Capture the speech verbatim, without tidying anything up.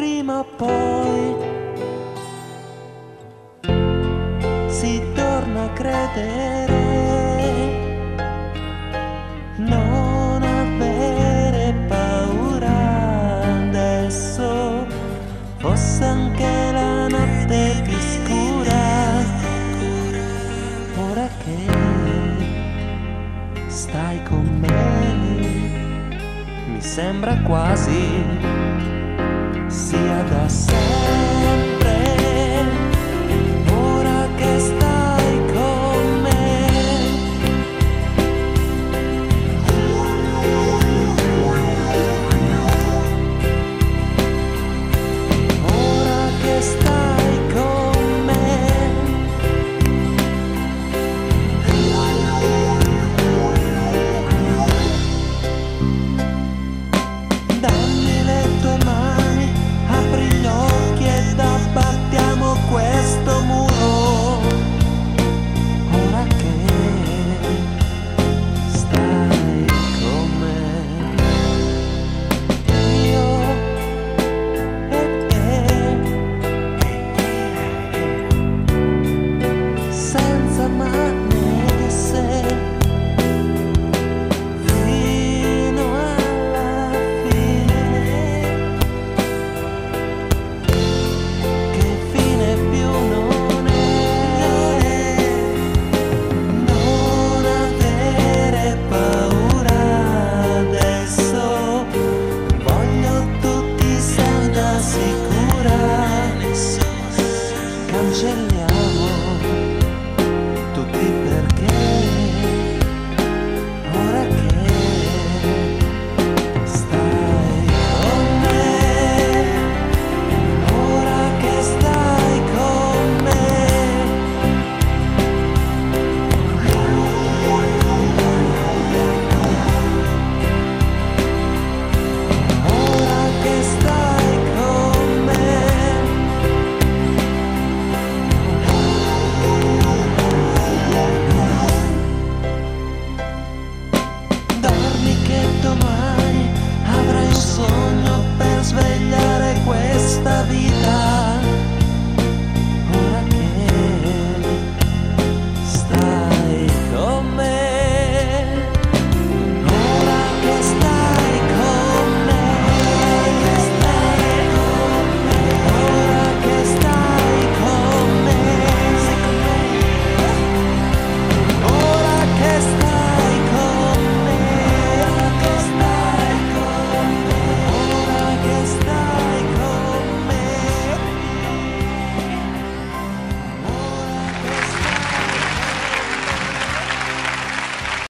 prima o poi si torna a credere. Non avere paura adesso, fosse anche la notte più scura. Ora che stai con me, mi sembra quasi sia da sempre. Ora che stai con me, ora che stai con me, dammi le tue mani, apri gli occhi ed abbattiamo questo muro. Ora che stai con me, io e te, senza ma né se, fino alla fine. Che fine più non è, non avere paura adesso, voglio tu ti senta sicura. Cancelliamo tutti i perché, ora che stai con me, ora che stai con me, ora che stai con me, dormi che domani avrai un sogno per svegliare questa vita.